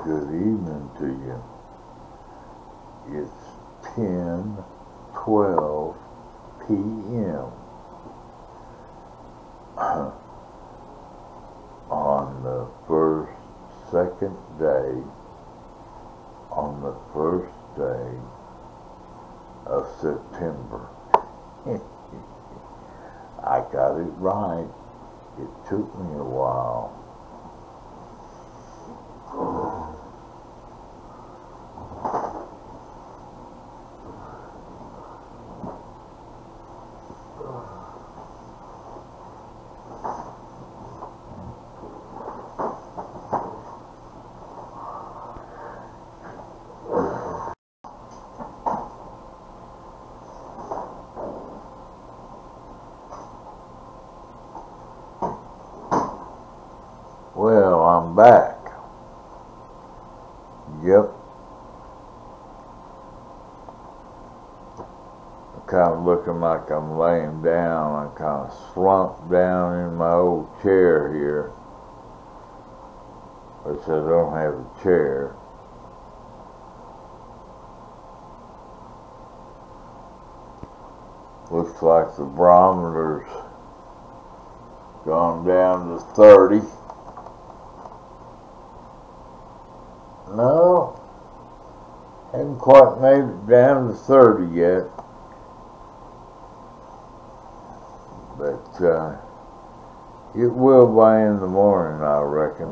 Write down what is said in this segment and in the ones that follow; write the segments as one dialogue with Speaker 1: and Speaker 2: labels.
Speaker 1: Good evening to you. It's 10:12 p.m. on the second day of September. I got it right. It took me a while. Well, I'm back. Yep. I'm kind of looking like I'm laying down. I'm kind of slumped down in my old chair here, which I don't have a chair. Looks like the barometer's gone down to 30. No, haven't quite made it down to 30 yet, but it will by in the morning, I reckon.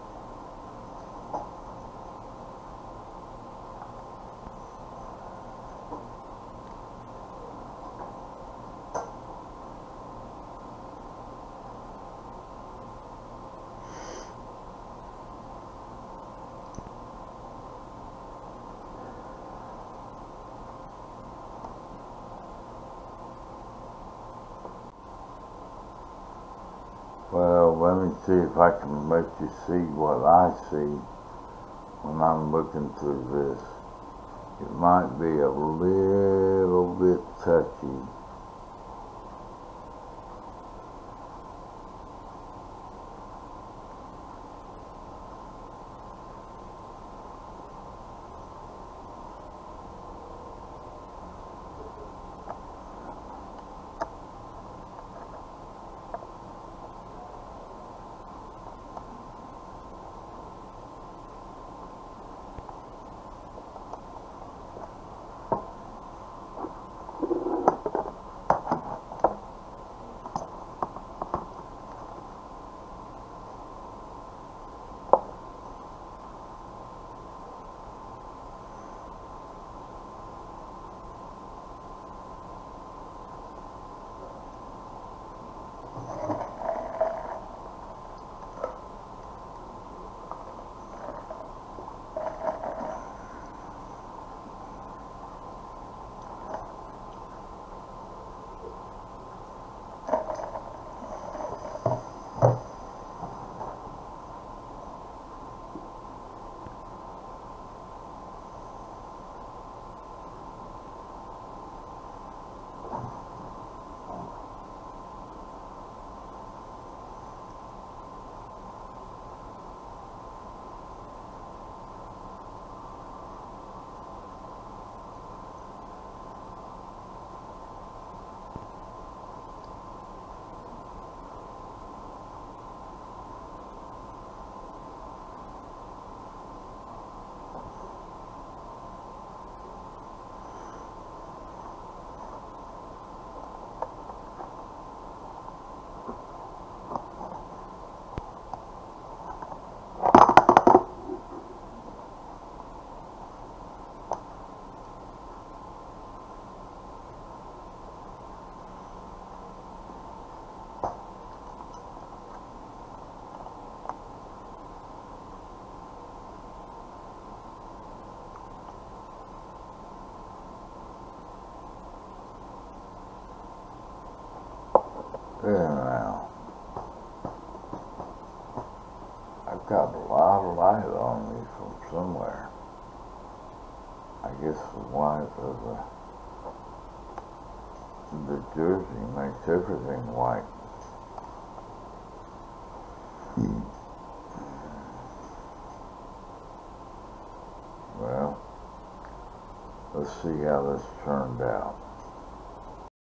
Speaker 1: Well, let me see if I can let you see what I see when I'm looking through this. It might be a little bit touchy. Now, I've got a lot of light on me from somewhere. I guess the white of the jersey makes everything white. let's see how this turned out.